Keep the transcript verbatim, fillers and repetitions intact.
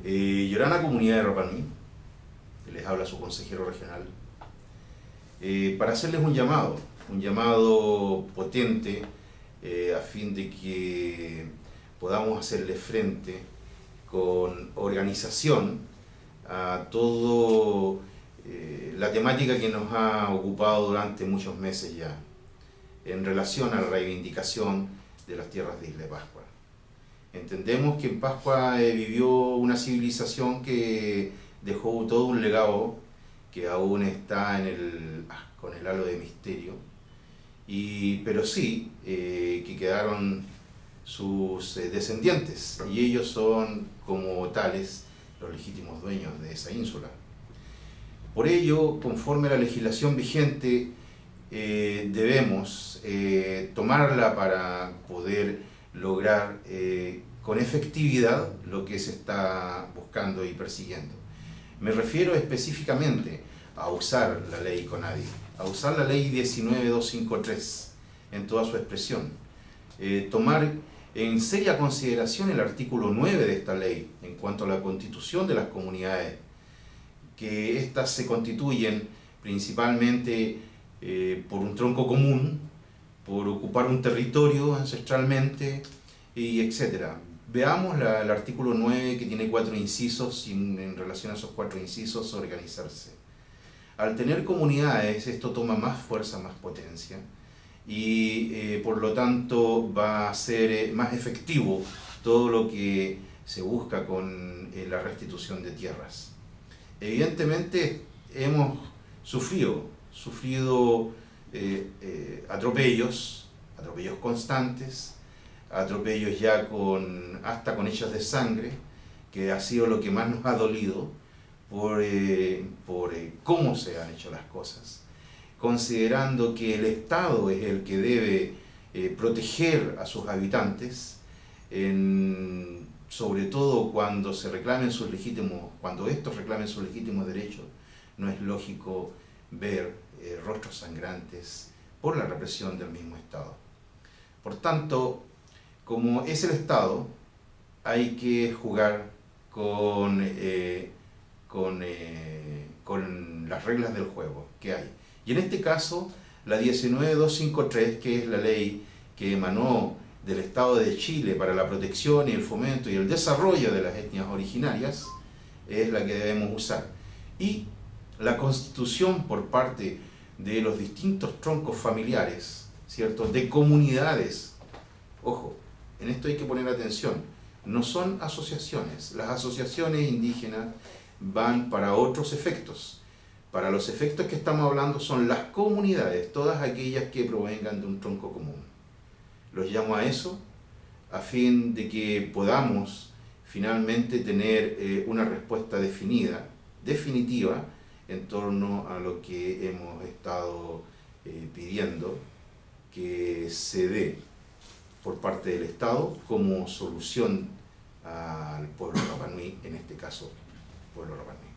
Eh, Llorana, comunidad de Rapa Nui, les habla su consejero regional, eh, para hacerles un llamado, un llamado potente eh, a fin de que podamos hacerle frente con organización a todo eh, la temática que nos ha ocupado durante muchos meses ya, en relación a la reivindicación de las tierras de Isla de Pascua. Entendemos que en Pascua eh, vivió una civilización que dejó todo un legado que aún está en el, con el halo de misterio, y, pero sí eh, que quedaron sus eh, descendientes, y ellos son como tales los legítimos dueños de esa ínsula. Por ello, conforme a la legislación vigente, eh, debemos eh, tomarla para poder lograr eh, con efectividad lo que se está buscando y persiguiendo. Me refiero específicamente a usar la ley CONADI, a usar la ley diecinueve mil doscientos cincuenta y tres en toda su expresión, eh, tomar en seria consideración el artículo nueve de esta ley en cuanto a la constitución de las comunidades, que éstas se constituyen principalmente eh, por un tronco común, por ocupar un territorio ancestralmente, y etcétera. Veamos la, el artículo nueve, que tiene cuatro incisos, y en, en relación a esos cuatro incisos, organizarse. Al tener comunidades, esto toma más fuerza, más potencia, y eh, por lo tanto va a ser eh, más efectivo todo lo que se busca con eh, la restitución de tierras. Evidentemente hemos sufrido, sufrido eh, eh, atropellos, atropellos constantes, atropellos ya con, hasta con hechos de sangre, que ha sido lo que más nos ha dolido por, eh, por eh, cómo se han hecho las cosas, considerando que el Estado es el que debe eh, proteger a sus habitantes, en, sobre todo cuando se reclamen sus legítimos, cuando estos reclamen sus legítimos derechos. No es lógico ver eh, rostros sangrantes por la represión del mismo Estado. Por tanto, como es el Estado, hay que jugar con, eh, con, eh, con las reglas del juego que hay. Y en este caso, la diecinueve mil doscientos cincuenta y tres, que es la ley que emanó del Estado de Chile para la protección y el fomento y el desarrollo de las etnias originarias, es la que debemos usar. Y la constitución por parte de los distintos troncos familiares, ¿cierto?, de comunidades. Ojo, en esto hay que poner atención, no son asociaciones. Las asociaciones indígenas van para otros efectos. Para los efectos que estamos hablando son las comunidades, todas aquellas que provengan de un tronco común. Los llamo a eso, a fin de que podamos finalmente tener eh, una respuesta definida, definitiva, en torno a lo que hemos estado eh, pidiendo que se dé por parte del Estado como solución al pueblo Rapa Nui, en este caso, pueblo Rapa Nui.